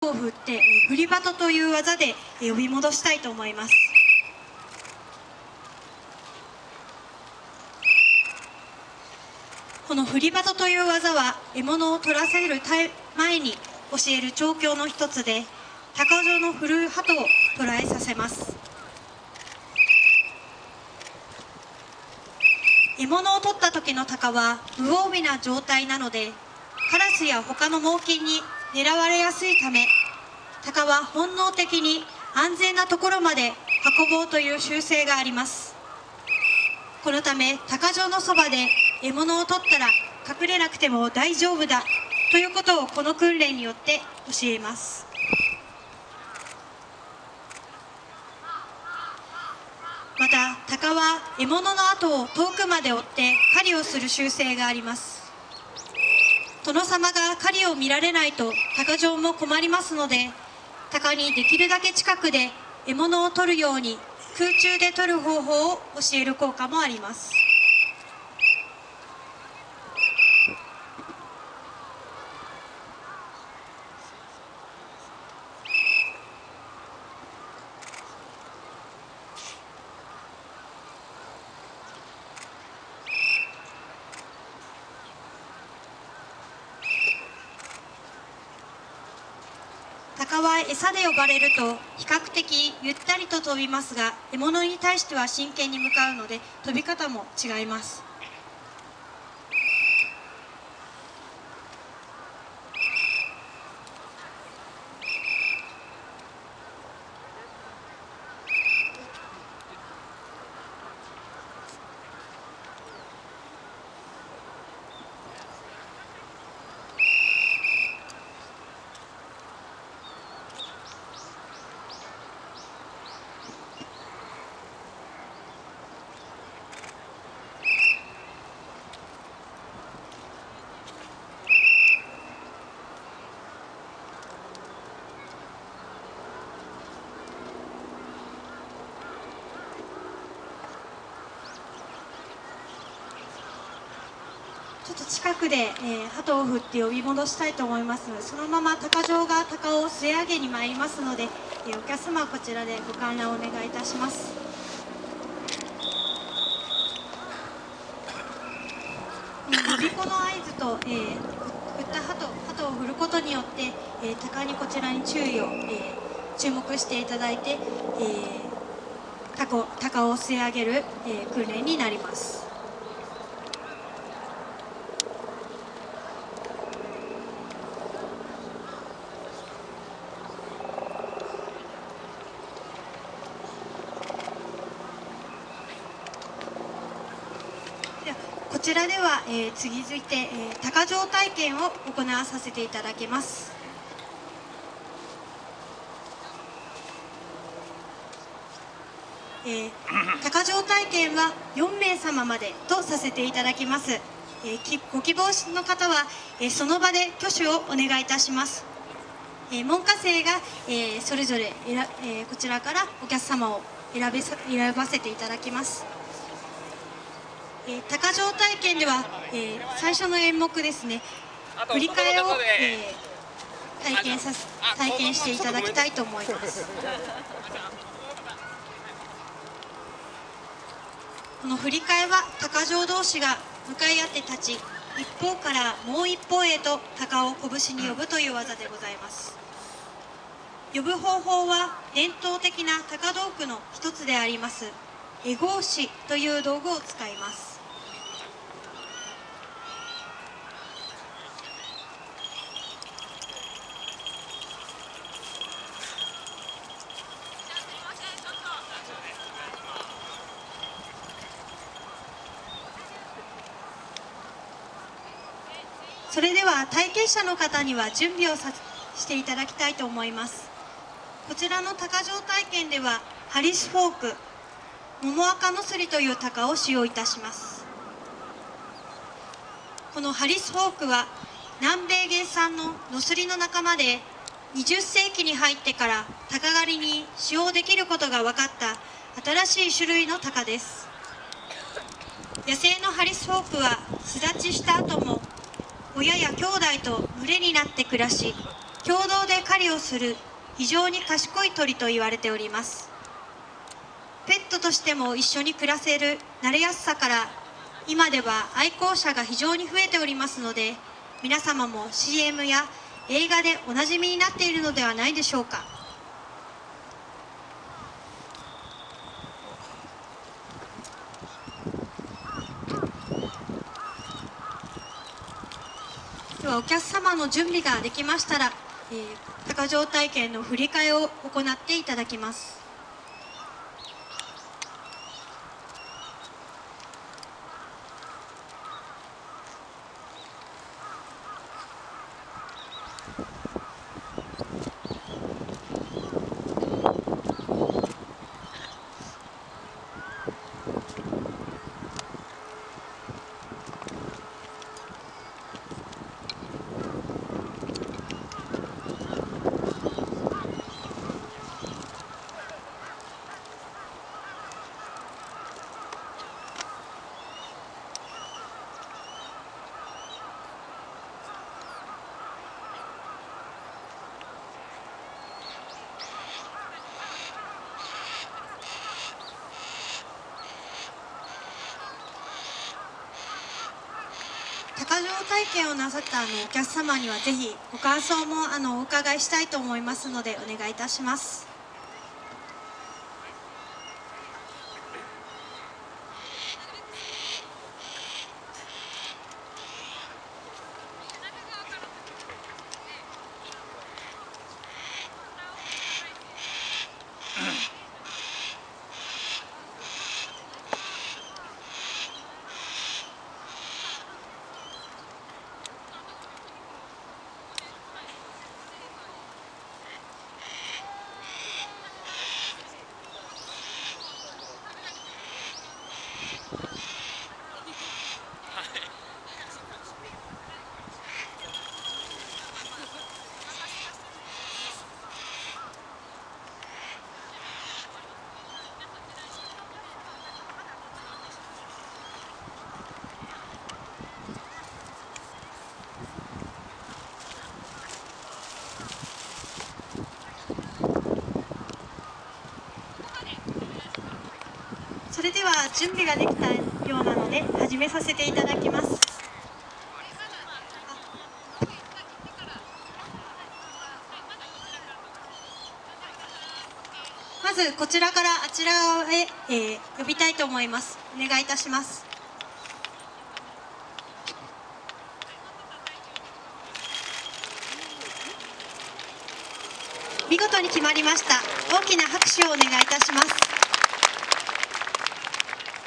を振って振り鳩という技で呼び戻したいと思います。この振り鳩という技は獲物を取らせる前に教える調教の一つで、鷹上の振る鳩を捕らえさせます。獲物を取った時の鷹は無防備な状態なので、カラスや他の猛禽に狙われやすいため、鷹は本能的に安全なところまで運ぼうという習性があります。このため鷹上のそばで獲物を取ったら隠れなくても大丈夫だということをこの訓練によって教えます。また鷹は獲物の後を遠くまで追って狩りをする習性があります。殿様が狩りを見られないと鷹上も困りますので、鷹にできるだけ近くで獲物を取るように空中で取る方法を教える効果もあります。鷹は餌で呼ばれると比較的ゆったりと飛びますが、獲物に対しては真剣に向かうので飛び方も違います。ちょっと近くで、鳩を振って呼び戻したいと思いますので、そのまま鷹匠が鷹を据え上げに参りますので、お客様はこちらでご観覧をお願いいたします。呼び子の合図と、振った鳩を振ることによって、鷹にこちらに注目していただいて、鷹を据え上げる、訓練になります。こちらでは、次いて、鷹匠体験を行わさせていただきます。鷹匠体験は4名様までとさせていただきます。ご希望の方は、その場で挙手をお願いいたします。門下生が、それぞれこちらからお客様を選ばせていただきます。鷹匠体験では、最初の演目ですね、振り替えを、体験していただきたいと思います。この振り替えは鷹匠同士が向かい合って立ち、一方からもう一方へと鷹を拳に呼ぶという技でございます。呼ぶ方法は伝統的な鷹道具の一つでありますエゴ押しという道具を使います。それでは体験者の方には準備をしていただきたいと思います。こちらの鷹匠体験ではハリスフォーク、モモアカノスリという鷹を使用いたします。このハリスフォークは南米原産のノスリの仲間で、20世紀に入ってから鷹狩りに使用できることが分かった新しい種類の鷹です。野生のハリスフォークは巣立ちした後も親や兄弟と群れになって暮らし、 共同で狩りをする非常に賢い鳥と言われております。ペットとしても一緒に暮らせる慣れやすさから、今では愛好者が非常に増えておりますので、皆様も CM や映画でおなじみになっているのではないでしょうか。ではお客様の準備ができましたら、鷹匠体験の振り替えを行っていただきます。鷹匠体験をなさったお客様にはぜひご感想もお伺いしたいと思いますのでお願いいたします。それでは準備ができたようなので始めさせていただきます。まずこちらからあちら側へ、呼びたいと思います。お願いいたします。見事に決まりました。大きな拍手をお願いいたします。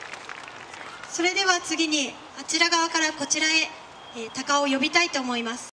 それでは次にあちら側からこちらへ、鷹を呼びたいと思います。